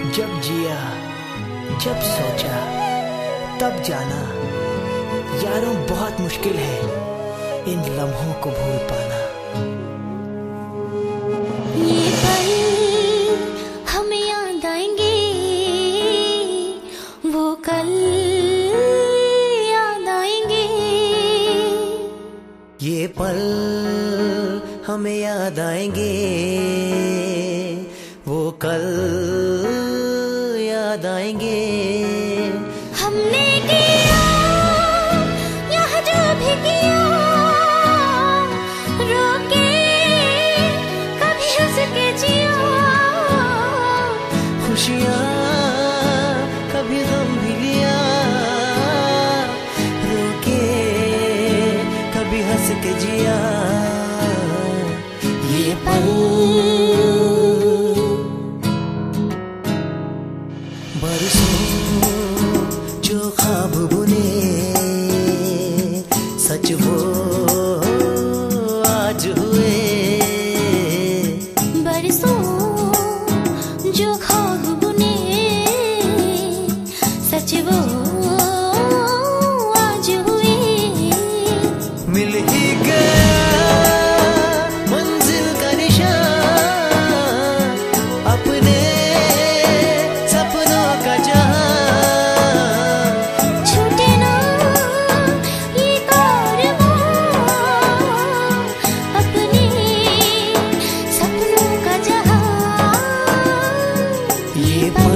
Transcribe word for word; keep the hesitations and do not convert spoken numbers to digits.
जब जिया, जब सोचा, तब जाना, यारों बहुत मुश्किल है इन लम्हों को भूल पाना। ये पल हमें याद आएंगे, वो कल याद आएंगे। ये पल हमें याद आएंगे, वो कल याद आएंगे। हमने किया यहाँ जो भी किया, रोके कभी हंस के जिया। खुशियाँ कभी गम भी लिया, रोके कभी हंस के जिया। ये पल बरसों जो ख्वाब बुने, सच वो आज हुए। बरसों जो ख्वाब बुने, सच वो आज हुए। मिल ही गया मंजिल का निशान, अपने सपनों का जहां। छूटे ना ये कारवां, अपने सपनों का जहां। ये